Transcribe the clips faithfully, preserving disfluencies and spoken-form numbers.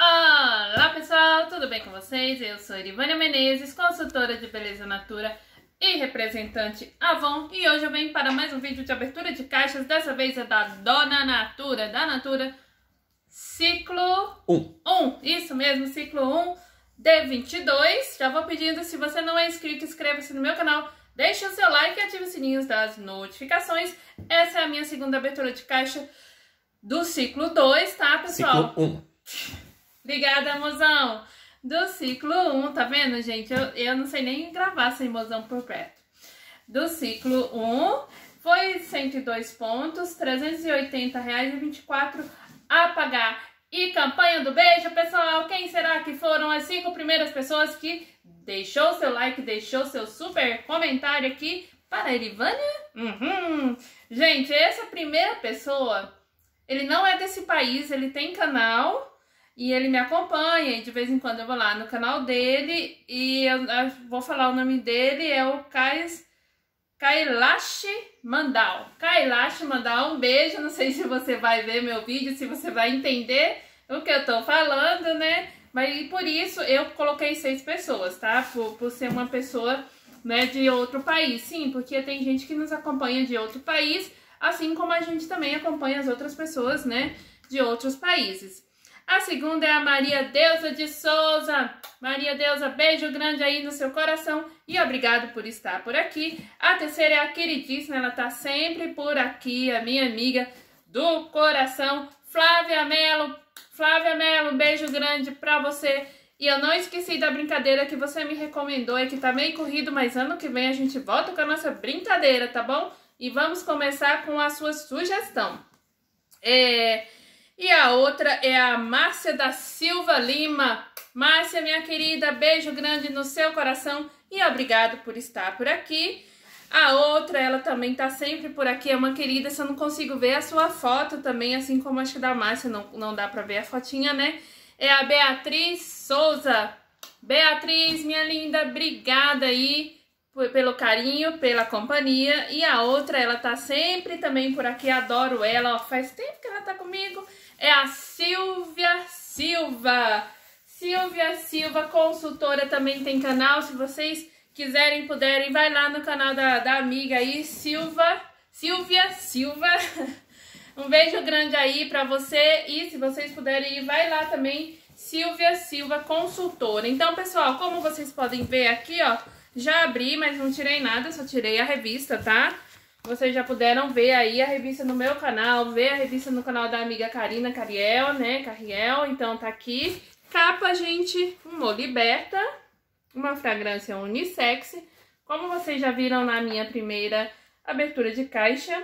Olá pessoal, tudo bem com vocês? Eu sou Irivânia Menezes, consultora de beleza natura e representante Avon, e hoje eu venho para mais um vídeo de abertura de caixas. Dessa vez é da Dona Natura, da Natura Ciclo um. um, isso mesmo, Ciclo um D vinte e dois. Já vou pedindo, se você não é inscrito, inscreva-se no meu canal, deixe o seu like e ative os sininhos das notificações. Essa é a minha segunda abertura de caixa do Ciclo dois, tá pessoal? Ciclo um. Obrigada, mozão. Do Ciclo um, tá vendo, gente? Eu, eu não sei nem gravar sem mozão por perto. Do Ciclo um, foi cento e dois pontos, trezentos e oitenta reais e vinte e quatro a pagar. E campanha do beijo, pessoal. Quem será que foram as cinco primeiras pessoas que deixou seu like, deixou seu super comentário aqui para a Irivânia? Uhum. Gente, essa primeira pessoa, ele não é desse país, ele tem canal e ele me acompanha, e de vez em quando eu vou lá no canal dele e eu, eu vou falar o nome dele, é o Kais, Kailash Mandal. Kailash Mandal, um beijo. Não sei se você vai ver meu vídeo, se você vai entender o que eu tô falando, né? Mas por isso eu coloquei seis pessoas, tá? Por, por ser uma pessoa, né, de outro país. Sim, porque tem gente que nos acompanha de outro país, assim como a gente também acompanha as outras pessoas, né, de outros países. A segunda é a Maria Deusa de Souza. Maria Deusa, beijo grande aí no seu coração e obrigado por estar por aqui. A terceira é a queridíssima, ela tá sempre por aqui, a minha amiga do coração, Flávia Melo. Flávia Melo, um beijo grande pra você. E eu não esqueci da brincadeira que você me recomendou, é que tá meio corrido, mas ano que vem a gente volta com a nossa brincadeira, tá bom? E vamos começar com a sua sugestão. É... E a outra é a Márcia da Silva Lima. Márcia, minha querida, beijo grande no seu coração e obrigado por estar por aqui. A outra, ela também tá sempre por aqui, é uma querida, se eu não consigo ver a sua foto também, assim como acho que da Márcia não, não dá pra ver a fotinha, né? É a Beatriz Souza. Beatriz, minha linda, obrigada aí pelo carinho, pela companhia. E a outra, ela tá sempre também por aqui, adoro ela, ó, faz tempo que ela tá comigo. É a Silvia Silva. Silvia Silva, consultora, também tem canal. Se vocês quiserem, puderem, vai lá no canal da, da amiga aí, Silva, Silvia Silva. Um beijo grande aí pra você. E se vocês puderem ir, vai lá também, Silvia Silva, consultora. Então, pessoal, como vocês podem ver aqui, ó, já abri, mas não tirei nada, só tirei a revista, tá? Vocês já puderam ver aí a revista no meu canal, ver a revista no canal da amiga Karina Cariel, né? Carriel, então tá aqui. Capa, gente, uma Liberta, uma fragrância unissex. Como vocês já viram na minha primeira abertura de caixa,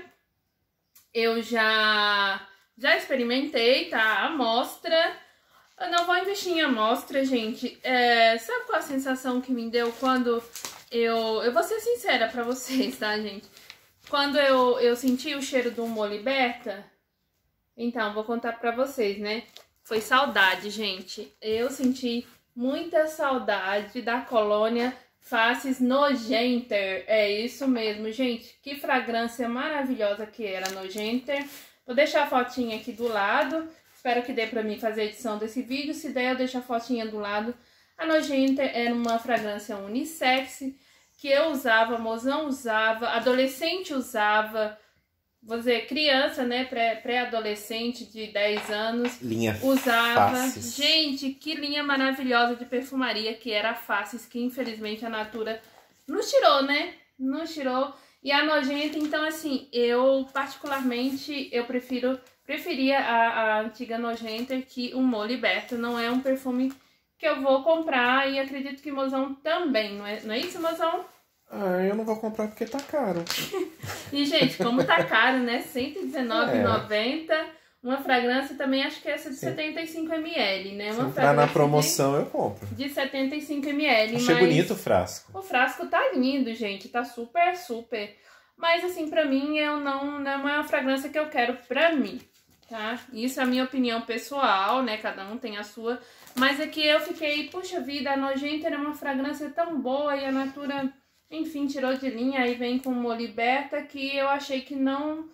eu já, já experimentei, tá? A amostra. Eu não vou investir em amostra, gente. É, sabe qual a sensação que me deu quando eu... Eu vou ser sincera pra vocês, tá, gente? Quando eu, eu senti o cheiro do Humor Liberta, então, vou contar pra vocês, né? Foi saudade, gente. Eu senti muita saudade da colônia Faces Nojenter. É isso mesmo, gente. Que fragrância maravilhosa que era, Nojenter. Vou deixar a fotinha aqui do lado. Espero que dê pra mim fazer a edição desse vídeo. Se der, eu deixo a fotinha do lado. A Nojenter era uma fragrância unissex que eu usava, mozão usava, adolescente usava, vou dizer, criança, né, pré-adolescente de dez anos, linha usava. Faces. Gente, que linha maravilhosa de perfumaria que era a Faces, que infelizmente a Natura nos tirou, né, nos tirou. E a Nojenta, então, assim, eu particularmente, eu prefiro, preferia a, a antiga Nojenta que o Humor Liberta. Não é um perfume que eu vou comprar e acredito que mozão também, não é, não é isso, mozão? Ah, eu não vou comprar porque tá caro. E, gente, como tá caro, né? cento e dezenove reais e noventa centavos. É. Uma fragrância também, acho que é essa de Sim. setenta e cinco mililitros, né? Uma Se entrar na promoção, de, eu compro. De setenta e cinco mililitros. Achei bonito o frasco. O frasco tá lindo, gente. Tá super, super. Mas, assim, pra mim, eu não, não é uma fragrância que eu quero pra mim, tá? Isso é a minha opinião pessoal, né? Cada um tem a sua. Mas é que eu fiquei, puxa vida, a Nojenta era uma fragrância tão boa e a Natura, enfim, tirou de linha. Aí vem com uma Liberta que eu achei que não...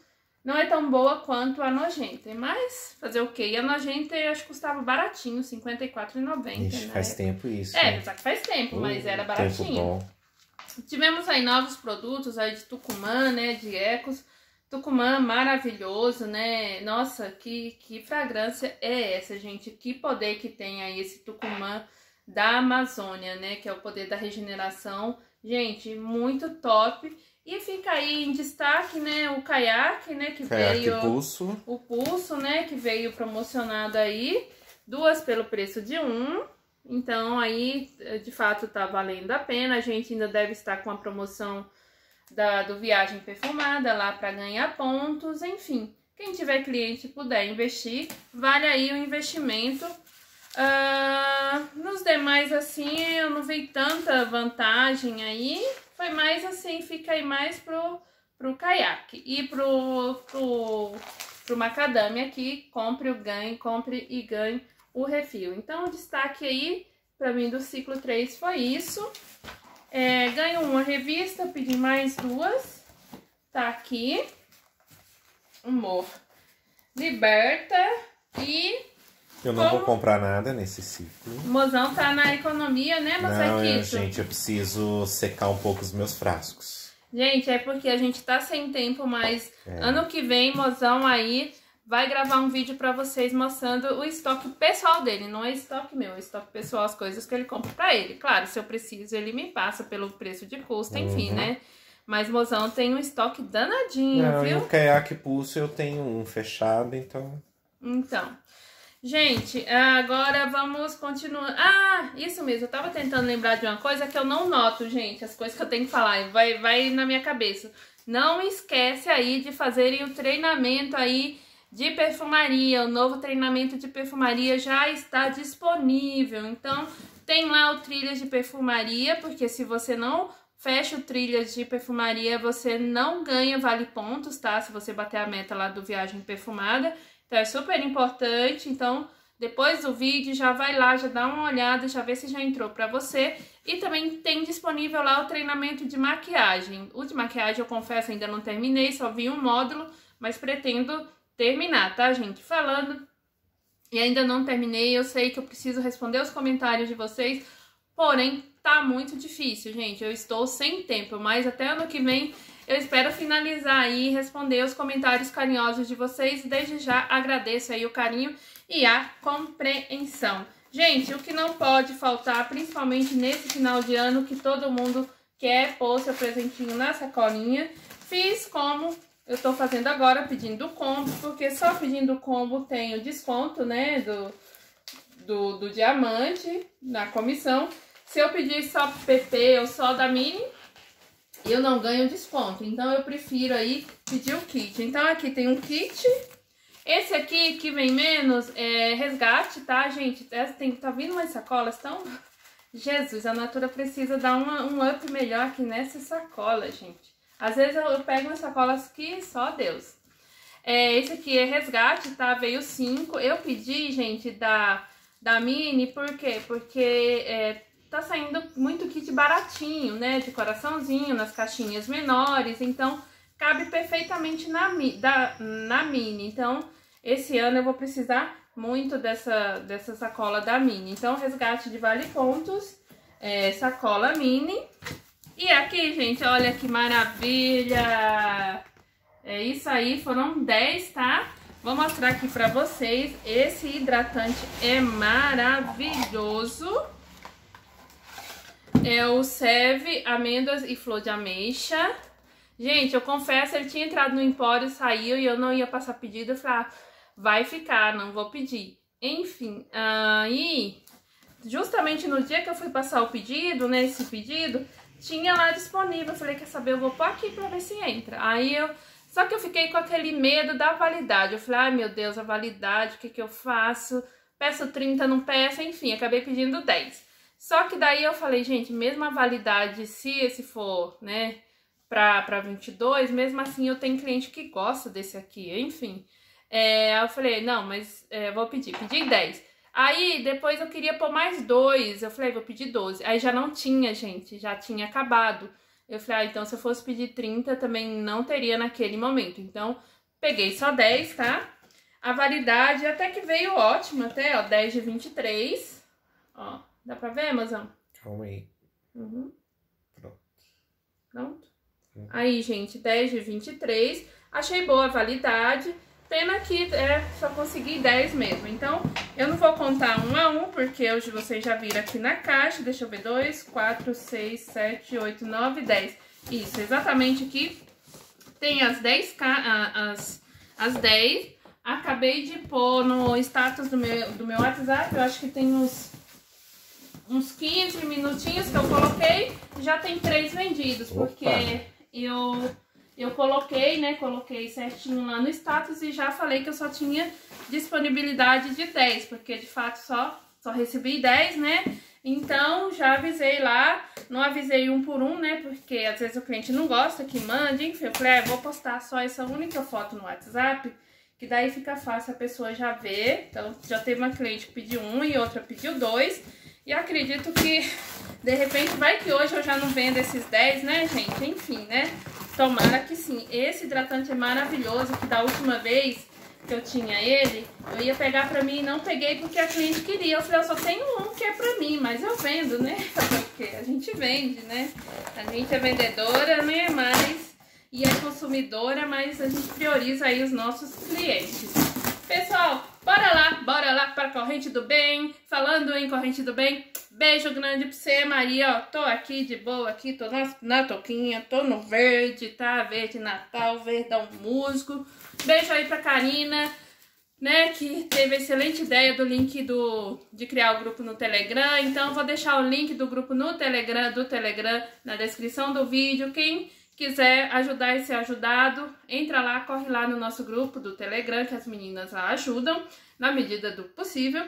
não é tão boa quanto a Nojenta, mas fazer o quê? E a Nojenta eu acho que custava baratinho, cinquenta e quatro reais e noventa centavos. Ixi, faz tempo isso. É, né? apesar que faz tempo, Uh, mas era tempo baratinho. bom. Tivemos aí novos produtos aí de Tucumã, né, de Ecos. Tucumã maravilhoso, né? Nossa, que, que fragrância é essa, gente? Que poder que tem aí esse Tucumã da Amazônia, né? Que é o poder da regeneração. Gente, muito top. E fica aí em destaque, né? O caiaque, né? Que Caiaque veio... Pulso. O Pulso, né? Que veio promocionado aí. Duas pelo preço de um. Então, aí, de fato, tá valendo a pena. A gente ainda deve estar com a promoção da, do Viagem Perfumada lá para ganhar pontos. Enfim, quem tiver cliente e puder investir, vale aí o investimento. Uh, nos demais, assim, eu não vi tanta vantagem aí. Foi mais assim, fica aí mais pro, pro caiaque. E pro, pro, pro macadâmia aqui, compre o ganhe, compre e ganhe o refil. Então, o destaque aí, pra mim, do ciclo três foi isso. É, ganho uma revista, pedi mais duas. Tá aqui. Amor. Liberta. E... Eu não como... vou comprar nada nesse ciclo. O mozão tá na economia, né, Não, eu, Moçaquito? gente, eu preciso secar um pouco os meus frascos. Gente, é porque a gente tá sem tempo, mas É. ano que vem, mozão aí vai gravar um vídeo pra vocês mostrando o estoque pessoal dele. Não é estoque meu, é estoque pessoal, as coisas que ele compra pra ele. Claro, se eu preciso, ele me passa pelo preço de custo, enfim, Uhum. né? Mas mozão tem um estoque danadinho, Não, e viu? o caiaque Pulso eu tenho um fechado, então... Então, gente, agora vamos continuar. Ah, isso mesmo, eu tava tentando lembrar de uma coisa que eu não noto, gente, as coisas que eu tenho que falar, vai, vai na minha cabeça. Não esquece aí de fazerem o treinamento aí de perfumaria. O novo treinamento de perfumaria já está disponível. Então, tem lá o Trilhas de Perfumaria, porque se você não fecha o Trilhas de Perfumaria, você não ganha vale pontos, tá? Se você bater a meta lá do Viagem Perfumada. Então, é super importante. Então, depois do vídeo, já vai lá, já dá uma olhada, já vê se já entrou pra você. E também tem disponível lá o treinamento de maquiagem. O de maquiagem, eu confesso, ainda não terminei, só vi um módulo, mas pretendo terminar, tá, gente? Falando e ainda não terminei, eu sei que eu preciso responder os comentários de vocês, porém, tá muito difícil, gente. Eu estou sem tempo, mas até ano que vem eu espero finalizar aí e responder os comentários carinhosos de vocês. Desde já agradeço aí o carinho e a compreensão. Gente, o que não pode faltar, principalmente nesse final de ano, que todo mundo quer pôr seu presentinho na sacolinha, fiz como eu tô fazendo agora, pedindo o combo, porque só pedindo o combo tem o desconto, né, do, do, do diamante na comissão. Se eu pedir só P P ou só da Mini, eu não ganho desconto. Então, eu prefiro aí pedir o kit. Então, aqui tem um kit. Esse aqui, que vem menos, é resgate, tá, gente? Essa tem, tá vindo umas sacolas tão... Jesus, a Natura precisa dar uma, um up melhor aqui nessa sacola, gente. Às vezes eu, eu pego umas sacolas que só Deus. É, esse aqui é resgate, tá? Veio cinco. Eu pedi, gente, da, da Mini, por quê? Porque é, tá saindo muito kit baratinho, né? De coraçãozinho, nas caixinhas menores. Então, cabe perfeitamente na, da, na Mini. Então, esse ano eu vou precisar muito dessa, dessa sacola da Mini. Então, resgate de vale pontos, é, sacola Mini. E aqui, gente, olha que maravilha! É isso aí, foram dez, tá? Vou mostrar aqui pra vocês. Esse hidratante é maravilhoso. É o Seve Amêndoas e Flor de Ameixa. Gente, eu confesso, ele tinha entrado no Empório, saiu e eu não ia passar pedido. Eu falei, ah, vai ficar, não vou pedir. Enfim, aí, justamente no dia que eu fui passar o pedido, né, esse pedido... tinha lá disponível, eu falei, quer saber, eu vou pôr aqui pra ver se entra. Aí eu, só que eu fiquei com aquele medo da validade. Eu falei, ai meu Deus, a validade, o que que eu faço? Peço trinta, não peço, enfim, acabei pedindo dez. Só que daí eu falei, gente, mesmo a validade, se esse for, né, pra, pra vinte e dois, mesmo assim eu tenho cliente que gosta desse aqui, enfim. É, eu falei, não, mas é, vou pedir, pedi dez. Aí, depois eu queria pôr mais dois, eu falei, vou pedir doze. Aí já não tinha, gente, já tinha acabado. Eu falei, ah, então se eu fosse pedir trinta, também não teria naquele momento. Então, peguei só dez, tá? A validade até que veio ótima, até, ó, dez de vinte e três. Ó, dá pra ver, mozão? Calma aí. Uhum. Pronto. Pronto? Uhum. Aí, gente, dez de vinte e três. Achei boa a validade. Pena que é, só consegui dez mesmo. Então, eu não vou contar um a um, porque hoje vocês já viram aqui na caixa. Deixa eu ver, dois, quatro, seis, sete, oito, nove, dez. Isso, exatamente aqui tem as dez, as, as dez. Acabei de pôr no status do meu, do meu WhatsApp, eu acho que tem uns, uns quinze minutinhos que eu coloquei. Já tem três vendidos, Opa. porque eu... Eu coloquei, né, coloquei certinho lá no status e já falei que eu só tinha disponibilidade de dez, porque de fato só, só recebi dez, né? Então, já avisei lá, não avisei um por um, né, porque às vezes o cliente não gosta que mande, enfim, eu falei, é, vou postar só essa única foto no WhatsApp, que daí fica fácil a pessoa já ver. Então, já teve uma cliente que pediu um e outra pediu dois, e acredito que, de repente, vai que hoje eu já não vendo esses dez, né, gente? Enfim, né? Tomara que sim. Esse hidratante é maravilhoso, que da última vez que eu tinha ele, eu ia pegar pra mim e não peguei porque a cliente queria. Eu falei, eu só tenho um que é pra mim, mas eu vendo, né? Porque a gente vende, né? A gente é vendedora, né? Mas, e é consumidora, mas a gente prioriza aí os nossos clientes. Pessoal, bora lá, bora lá para a Corrente do Bem. Falando em Corrente do Bem, beijo grande pra você, Maria, ó, tô aqui de boa, aqui, tô na, na toquinha, tô no verde, tá? Verde Natal, verdão musgo. Beijo aí pra Karina, né, que teve a excelente ideia do link do, de criar o grupo no Telegram. Então, vou deixar o link do grupo no Telegram, do Telegram, na descrição do vídeo. Quem quiser ajudar e ser ajudado, entra lá, corre lá no nosso grupo do Telegram, que as meninas lá ajudam, na medida do possível.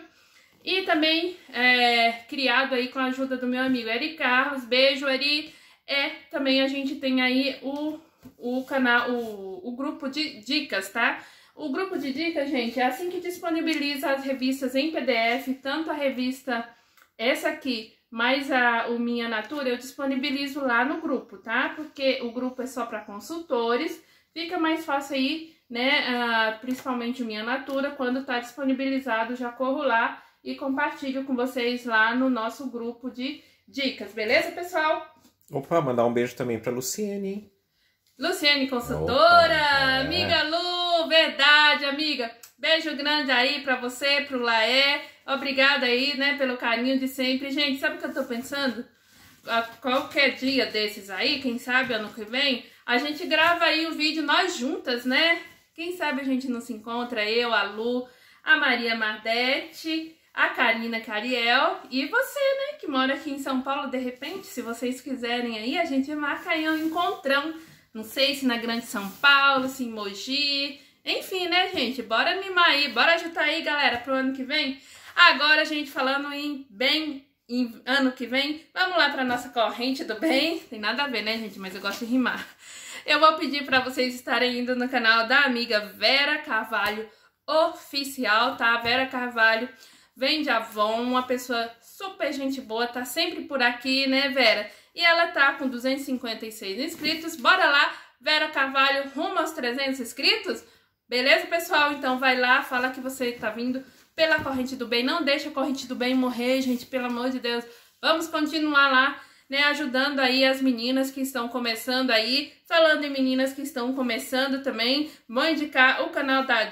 E também é, criado aí com a ajuda do meu amigo Eri Carlos. Beijo, Eri. É, também a gente tem aí o, o canal, o, o grupo de dicas, tá? O grupo de dicas, gente, é assim que disponibiliza as revistas em P D F, tanto a revista, essa aqui, mais a o Minha Natura, eu disponibilizo lá no grupo, tá? Porque o grupo é só para consultores, fica mais fácil aí, né? Uh, principalmente o Minha Natura, quando tá disponibilizado, já corro lá e compartilho com vocês lá no nosso grupo de dicas, beleza, pessoal? Opa, mandar um beijo também pra Luciene. Luciene, consultora, Opa, é. Amiga Lu, verdade, amiga. Beijo grande aí pra você, pro Laé. Obrigada aí, né, pelo carinho de sempre. Gente, sabe o que eu tô pensando? A qualquer dia desses aí, quem sabe ano que vem, a gente grava aí o vídeo nós juntas, né? Quem sabe a gente não se encontra, eu, a Lu, a Maria Mardete, a Karina Cariel e você, né, que mora aqui em São Paulo. De repente, se vocês quiserem aí, a gente marca aí um encontrão. Não sei se na Grande São Paulo, se em Mogi, enfim, né, gente? Bora animar aí, bora agitar aí, galera, pro ano que vem. Agora, gente, falando em bem, em ano que vem, vamos lá pra nossa Corrente do Bem. Tem nada a ver, né, gente? Mas eu gosto de rimar. Eu vou pedir pra vocês estarem indo no canal da amiga Vera Carvalho Oficial, tá? Vera Carvalho vem de Avon, uma pessoa super gente boa, tá sempre por aqui, né, Vera? E ela tá com duzentos e cinquenta e seis inscritos. Bora lá, Vera Carvalho, rumo aos trezentos inscritos? Beleza, pessoal? Então vai lá, fala que você tá vindo pela Corrente do Bem. Não deixa a Corrente do Bem morrer, gente, pelo amor de Deus. Vamos continuar lá, né, ajudando aí as meninas que estão começando aí. Falando em meninas que estão começando também, vou indicar o canal da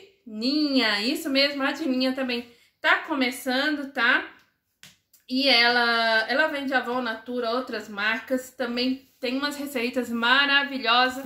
Dininha. Isso mesmo, a Dininha também tá começando, tá? E ela, ela vende Avon, Natura, outras marcas. Também tem umas receitas maravilhosas.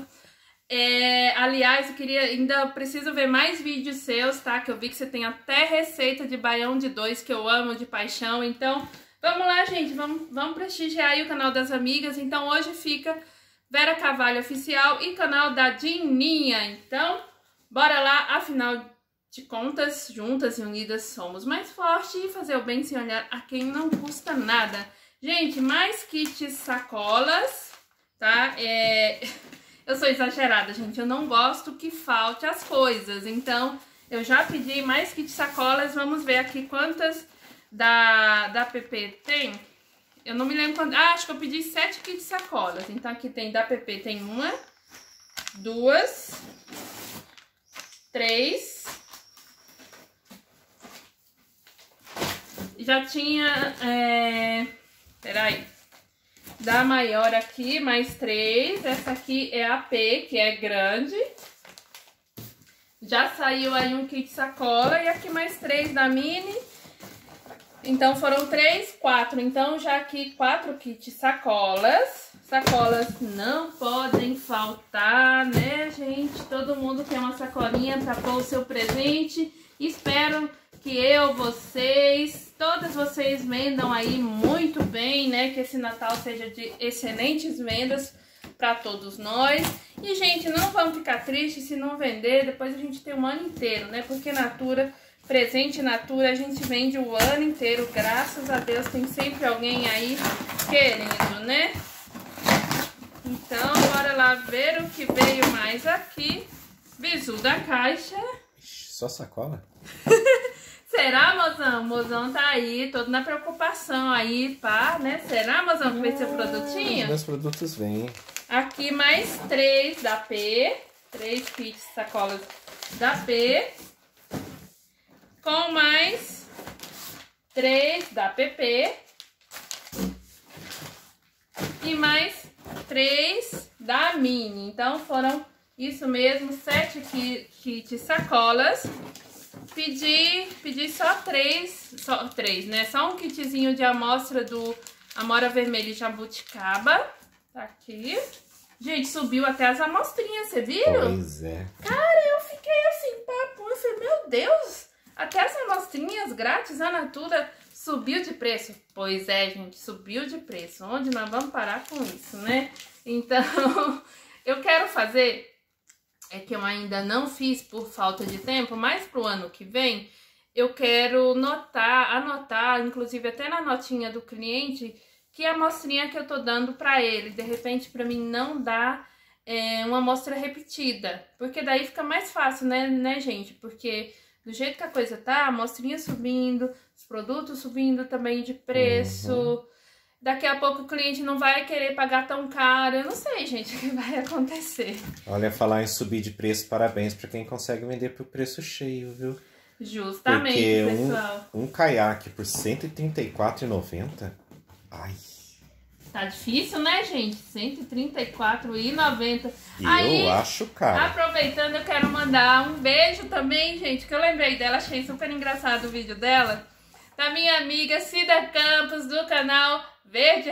É, aliás, eu queria, ainda preciso ver mais vídeos seus, tá? Que eu vi que você tem até receita de baião de dois, que eu amo de paixão. Então, vamos lá, gente. Vamos, vamos prestigiar aí o canal das amigas. Então, hoje fica Vera Carvalho Oficial e canal da Dininha. Então, bora lá, afinal de contas, juntas e unidas somos mais fortes, e fazer o bem sem olhar a quem não custa nada. Gente, mais kits sacolas, tá? É... Eu sou exagerada, gente, eu não gosto que falte as coisas, então eu já pedi mais kits sacolas. Vamos ver aqui quantas da, da P P tem. Eu não me lembro quanto... Ah, acho que eu pedi sete kits sacolas. Então aqui tem da P P, tem uma, duas, três. Já tinha, é... peraí, da maior aqui, mais três. Essa aqui é a P, que é grande. Já saiu aí um kit sacola e aqui mais três da mini. Então foram três, quatro. Então já aqui quatro kits sacolas. Sacolas não podem faltar, né, gente? Todo mundo quer uma sacolinha para pôr o seu presente. Espero que eu, vocês, todas vocês vendam aí muito bem, né? Que esse Natal seja de excelentes vendas para todos nós. E, gente, não vamos ficar tristes se não vender. Depois a gente tem um ano inteiro, né? Porque Natura, presente Natura, a gente vende o ano inteiro. Graças a Deus tem sempre alguém aí querendo, né? Então, bora lá ver o que veio mais aqui. Bizu da caixa. Só sacola? Será, mozão? Mozão tá aí, todo na preocupação aí, pá, né? Será, mozão, que vai ser o produtinho? Meus produtos vêm. Aqui mais três da P. Três kits sacolas da P. Com mais três da P P. E mais três da Mini. Então foram isso mesmo, sete kits sacolas. Pedi, pedi só três, só três, né? Só um kitzinho de amostra do Amora Vermelha e Jabuticaba. Tá aqui. Gente, subiu até as amostrinhas, você viu? Pois é. Cara, eu fiquei assim, papo. Eu falei, meu Deus, até as amostrinhas grátis, a Natura subiu de preço. Pois é, gente, subiu de preço. Onde nós vamos parar com isso, né? Então, eu quero fazer... É que eu ainda não fiz por falta de tempo, mas pro ano que vem eu quero notar, anotar, inclusive até na notinha do cliente, que a amostrinha que eu tô dando pra ele, de repente pra mim não dá é, uma amostra repetida, porque daí fica mais fácil, né, né, gente? Porque do jeito que a coisa tá, a amostrinha subindo, os produtos subindo também de preço... Uhum. Daqui a pouco o cliente não vai querer pagar tão caro. Eu não sei, gente, o que vai acontecer. Olha, falar em subir de preço, parabéns para quem consegue vender por preço cheio, viu? Justamente, porque pessoal. Um, um caiaque por cento e trinta e quatro reais e noventa centavos. Ai. Tá difícil, né, gente? cento e trinta e quatro reais e noventa centavos. Eu Aí, acho caro. Aproveitando, eu quero mandar um beijo também, gente, que eu lembrei dela. Achei super engraçado o vídeo dela. Da minha amiga Cida Campos, do canal Verde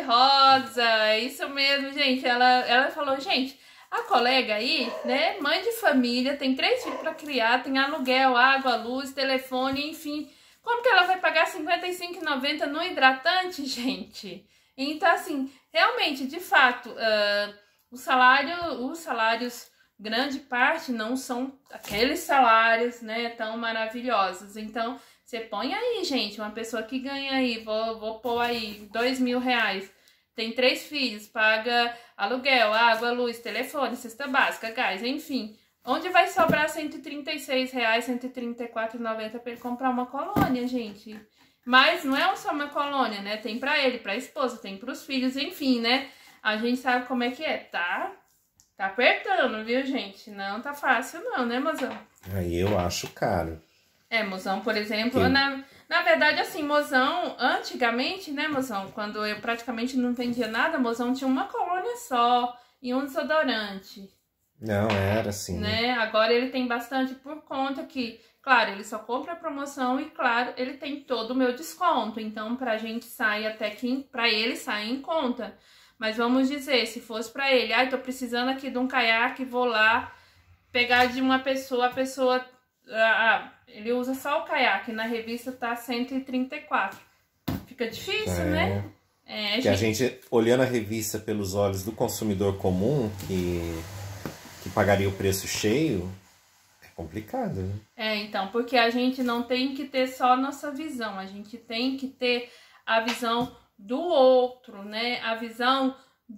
Rosa. Isso mesmo, gente. Ela, ela falou, gente, a colega aí, né, mãe de família, tem três filhos pra criar, tem aluguel, água, luz, telefone, enfim. Como que ela vai pagar cinquenta e cinco reais e noventa centavos no hidratante, gente? Então, assim, realmente, de fato, uh, o salário, os salários, grande parte, não são aqueles salários, né, tão maravilhosos. Então... Você põe aí, gente, uma pessoa que ganha aí, vou, vou pôr aí dois mil reais, tem três filhos, paga aluguel, água, luz, telefone, cesta básica, gás, enfim. Onde vai sobrar cento e trinta e seis reais, cento e trinta e quatro reais e noventa centavos para ele comprar uma colônia, gente? Mas não é só uma colônia, né? Tem pra ele, pra esposa, tem pros filhos, enfim, né? A gente sabe como é que é, tá? Tá apertando, viu, gente? Não tá fácil não, né, mozão? Aí eu acho caro. É, mozão, por exemplo, na, na verdade, assim, mozão, antigamente, né, mozão, quando eu praticamente não vendia nada, mozão tinha uma colônia só e um desodorante. Não, era assim. Né? Agora ele tem bastante por conta que, claro, ele só compra a promoção e, claro, ele tem todo o meu desconto. Então, pra gente sai até que, pra ele sai em conta. Mas vamos dizer, se fosse pra ele, ai, tô precisando aqui de um caiaque, vou lá pegar de uma pessoa, a pessoa... Ah, ele usa só o caiaque, na revista tá cento e trinta e quatro. Fica difícil, é. né? É, que gente... a gente, olhando a revista pelos olhos do consumidor comum, que, que pagaria o preço cheio, é complicado, né? É, então, porque a gente não tem que ter só a nossa visão, a gente tem que ter a visão do outro, né? A visão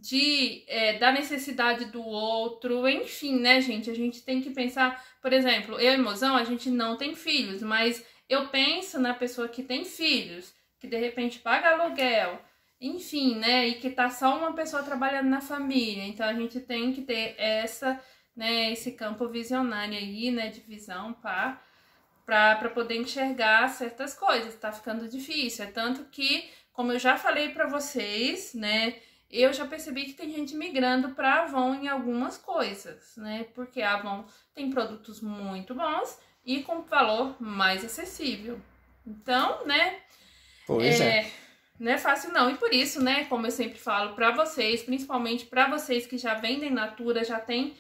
de, é, da necessidade do outro, enfim, né, gente? A gente tem que pensar, por exemplo, eu e Mozão, a gente não tem filhos, mas eu penso na pessoa que tem filhos, que de repente paga aluguel, enfim, né? E que tá só uma pessoa trabalhando na família. Então a gente tem que ter essa né, esse campo visionário aí, né, de visão para para poder enxergar certas coisas. Tá ficando difícil, é tanto que, como eu já falei para vocês, né, eu já percebi que tem gente migrando para Avon em algumas coisas, né, porque a Avon tem produtos muito bons e com valor mais acessível. Então, né, pois é, é não é fácil não, e por isso, né, como eu sempre falo para vocês, principalmente para vocês que já vendem Natura, já tem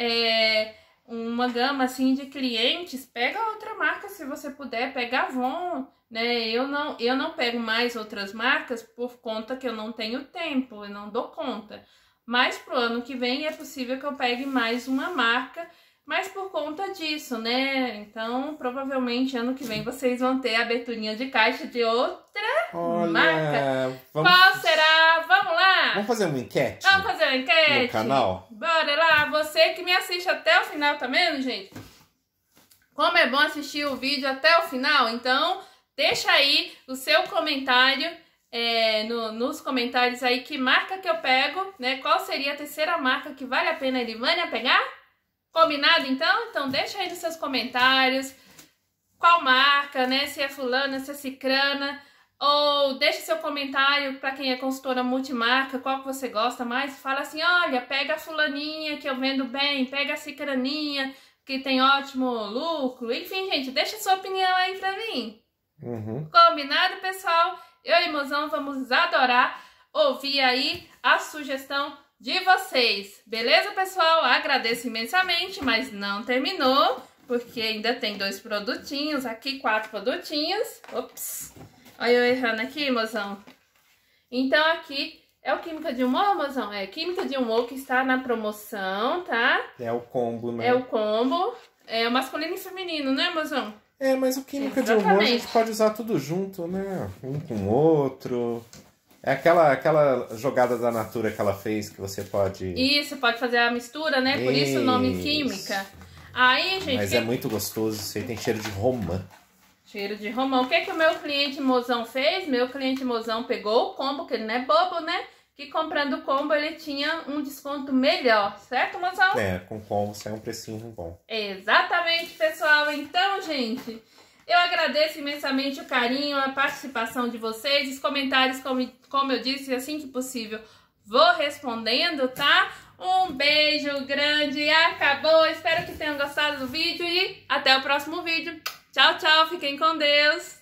é, uma gama assim de clientes, pega outra marca se você puder, pega Avon, né, eu não, eu não pego mais outras marcas por conta que eu não tenho tempo, eu não dou conta, mas pro ano que vem é possível que eu pegue mais uma marca, mas por conta disso, né, então provavelmente ano que vem vocês vão ter a aberturinha de caixa de outra olha, marca. vamos... Qual será? Vamos lá! Vamos fazer uma enquete? Vamos fazer uma enquete? No canal? Bora lá! Você que me assiste até o final, tá vendo, gente? Como é bom assistir o vídeo até o final, então deixa aí o seu comentário, é, no, nos comentários aí, que marca que eu pego, né? Qual seria a terceira marca que vale a pena a Erivânia pegar? Combinado, então? Então deixa aí nos seus comentários qual marca, né? Se é fulana, se é cicrana. Ou deixa seu comentário para quem é consultora multimarca, qual que você gosta mais. Fala assim, olha, pega a fulaninha que eu vendo bem, pega a cicraninha que tem ótimo lucro. Enfim, gente, deixa sua opinião aí pra mim. Uhum. Combinado, pessoal? Eu e Mozão vamos adorar ouvir aí a sugestão de vocês. Beleza, pessoal? Agradeço imensamente, mas não terminou, porque ainda tem dois produtinhos aqui, quatro produtinhos. Ops! Olha eu errando aqui, Mozão. Então aqui é o Química de Humor, Mozão? É Química de Humor que está na promoção, tá? É o combo, né? É o combo. É o masculino e feminino, né, Mozão? É, mas o Química Exatamente. de Humor a gente pode usar tudo junto, né? Um com o outro. É aquela, aquela jogada da Natura que ela fez, que você pode... Isso, pode fazer a mistura, né? Por isso o nome Isso. Química. Aí, gente... Mas que... é muito gostoso, isso aí tem cheiro de romã. Cheiro de romão. O que que o meu cliente Mozão fez? Meu cliente Mozão pegou o combo, que ele não é bobo, né? Que comprando o combo ele tinha um desconto melhor, certo, Mozão? É, com combo sai um precinho bom. Exatamente, pessoal. Então, gente... Eu agradeço imensamente o carinho, a participação de vocês, os comentários, como, como eu disse, assim que possível, vou respondendo, tá? Um beijo grande, acabou, espero que tenham gostado do vídeo e até o próximo vídeo. Tchau, tchau, fiquem com Deus!